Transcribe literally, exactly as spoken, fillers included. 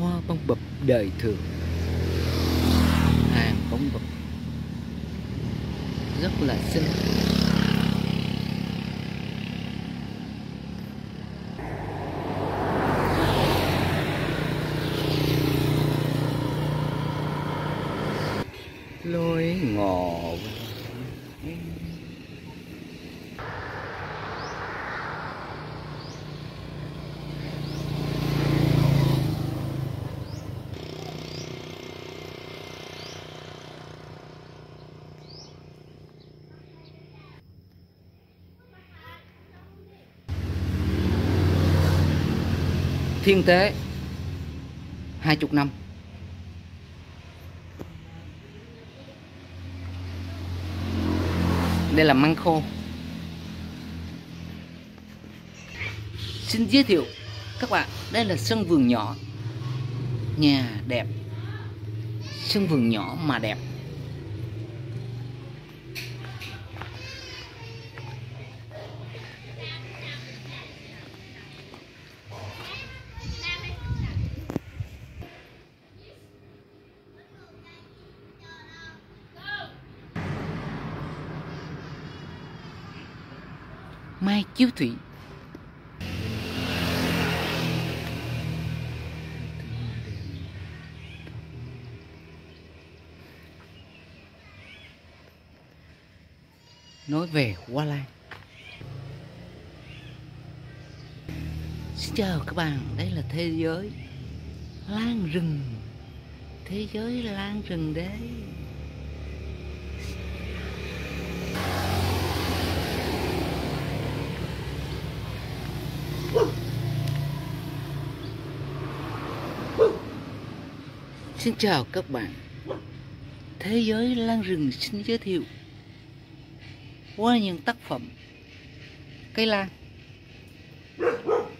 hoa bông bập đời thường. Hàng bông bập rất là xinh. Lối ngò thiên tế hai chục năm. Đây là măng khô. Xin giới thiệu các bạn, đây là sân vườn nhỏ. Nhà đẹp, sân vườn nhỏ mà đẹp. Mai chiếu thủy. Nói về Hoa Lan. Xin chào các bạn, đây là thế giới lan rừng. Thế giới lan rừng đấy. Xin chào các bạn, thế giới lan rừng xin giới thiệu qua những tác phẩm cây lan.